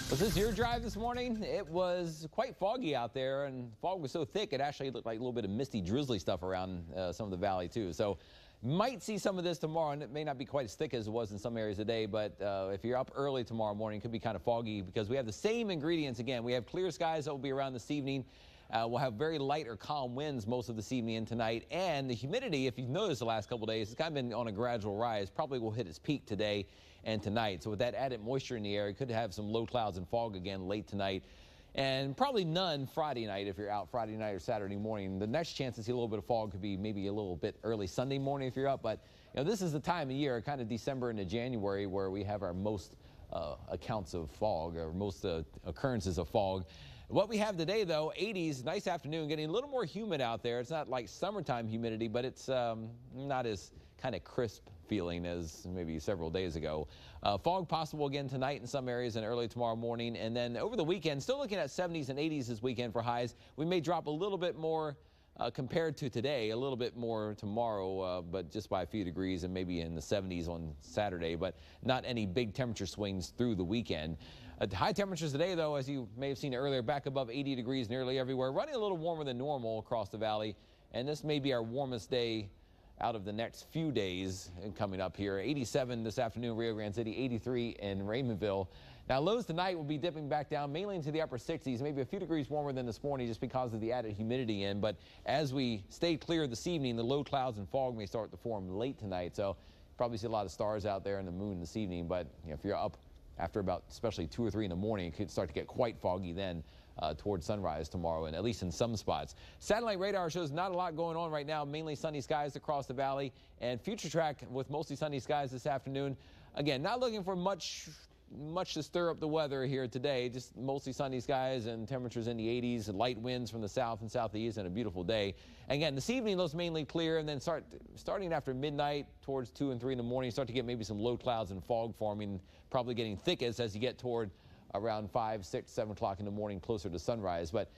Was this your drive this morning? It was quite foggy out there, and fog was so thick it actually looked like a little bit of misty, drizzly stuff around some of the valley too. So might see some of this tomorrow, and it may not be quite as thick as it was in some areas today, but if you're up early tomorrow morning, it could be kind of foggy because we have the same ingredients again. We have clear skies that will be around this evening. We'll have very light or calm winds most of this evening and tonight, and the humidity, if you've noticed the last couple of days, it's kind of been on a gradual rise. Probably will hit its peak today and tonight. So with that added moisture in the air, you could have some low clouds and fog again late tonight, and probably none Friday night if you're out Friday night or Saturday morning. The next chance to see a little bit of fog could be maybe a little bit early Sunday morning if you're up, but you know, this is the time of year, kind of December into January, where we have our most accounts of fog, or most occurrences of fog. What we have today, though, 80s, nice afternoon, getting a little more humid out there. It's not like summertime humidity, but it's not as kind of crisp feeling as maybe several days ago. Fog possible again tonight in some areas and early tomorrow morning. And then over the weekend, still looking at 70s and 80s this weekend for highs. We may drop a little bit more compared to today, a little bit more tomorrow, but just by a few degrees, and maybe in the 70s on Saturday, but not any big temperature swings through the weekend. High temperatures today, though, as you may have seen earlier, back above 80 degrees nearly everywhere, running a little warmer than normal across the valley, and this may be our warmest day out of the next few days coming up here. 87 this afternoon, Rio Grande City, 83 in Raymondville. Now, lows tonight will be dipping back down mainly into the upper 60s, maybe a few degrees warmer than this morning just because of the added humidity in. But as we stay clear this evening, the low clouds and fog may start to form late tonight. So probably see a lot of stars out there and the moon this evening. But you know, if you're up after about especially 2 or 3 in the morning, it could start to get quite foggy then towards sunrise tomorrow, and at least in some spots. Satellite radar shows not a lot going on right now, mainly sunny skies across the valley, and Future Track with mostly sunny skies this afternoon. Again, not looking for much to stir up the weather here today, just mostly sunny skies and temperatures in the 80s, and light winds from the south and southeast, and a beautiful day. Again, this evening looks mainly clear, and then starting after midnight towards 2 and 3 in the morning, start to get maybe some low clouds and fog forming, probably getting thickest as you get toward around 5, 6, 7 o'clock in the morning, closer to sunrise. But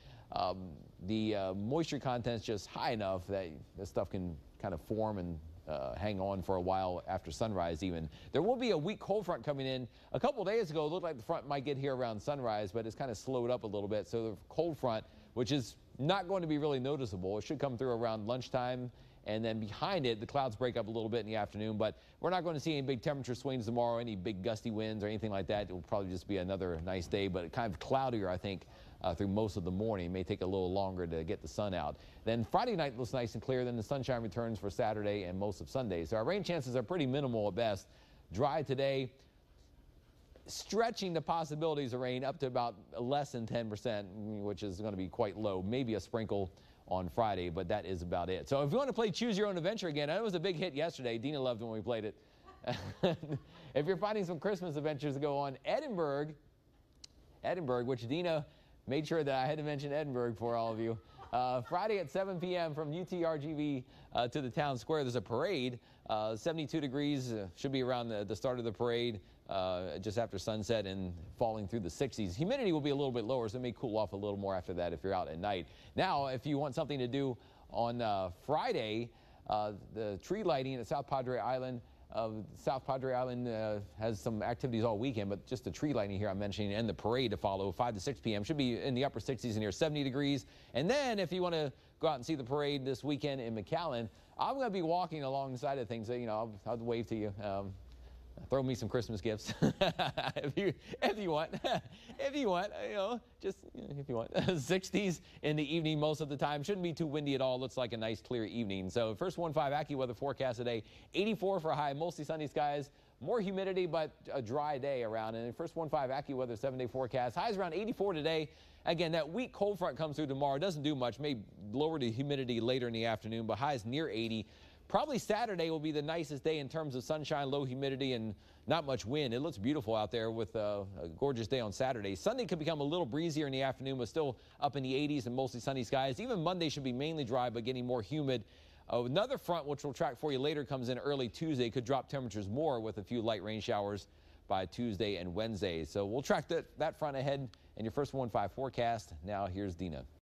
the moisture content is just high enough that this stuff can kind of form and hang on for a while after sunrise even. There will be a weak cold front coming in. A couple days ago, it looked like the front might get here around sunrise, but it's kind of slowed up a little bit. So the cold front, which is not going to be really noticeable, it should come through around lunchtime. And then behind it, the clouds break up a little bit in the afternoon, but we're not going to see any big temperature swings tomorrow, any big gusty winds or anything like that. It will probably just be another nice day, but kind of cloudier, I think, through most of the morning. It may take a little longer to get the sun out. Then Friday night looks nice and clear. Then the sunshine returns for Saturday and most of Sunday. So our rain chances are pretty minimal at best. Dry today, stretching the possibilities of rain up to about less than 10%, which is going to be quite low. Maybe a sprinkle on Friday, but that is about it. So if you want to play Choose Your Own Adventure again, I know it was a big hit yesterday. Dina loved when we played it. If you're finding some Christmas adventures to go on, Edinburgh, which Dina made sure that I had to mention Edinburgh for all of you. Friday at 7 p.m. from UTRGV to the town square, there's a parade. 72 degrees, should be around the start of the parade, just after sunset, and falling through the 60s. Humidity will be a little bit lower, so it may cool off a little more after that if you're out at night. Now, if you want something to do on Friday, the tree lighting at South Padre Island. South Padre Island has some activities all weekend, but just the tree lighting here I'm mentioning and the parade to follow, 5 to 6 p.m. should be in the upper 60s and near 70 degrees. And then if you want to go out and see the parade this weekend in McAllen, I'm going to be walking alongside of things. So, you know, I'll wave to you. Throw me some Christmas gifts if you want. If you want, you know, just if you want. 60s in the evening most of the time. Shouldn't be too windy at all. Looks like a nice clear evening. So first 1-5 AccuWeather forecast today. 84 for a high, mostly sunny skies. More humidity, but a dry day around. And first 1-5 AccuWeather 7-day forecast. Highs around 84 today. Again, that weak cold front comes through tomorrow. Doesn't do much. May lower the humidity later in the afternoon, but highs near 80. Probably Saturday will be the nicest day in terms of sunshine, low humidity, and not much wind. It looks beautiful out there with a gorgeous day on Saturday. Sunday could become a little breezier in the afternoon, but still up in the 80s and mostly sunny skies. Even Monday should be mainly dry, but getting more humid. Another front, which we'll track for you later, comes in early Tuesday. Could drop temperatures more with a few light rain showers by Tuesday and Wednesday. So we'll track that front ahead in your first 1-5 forecast. Now here's Dina.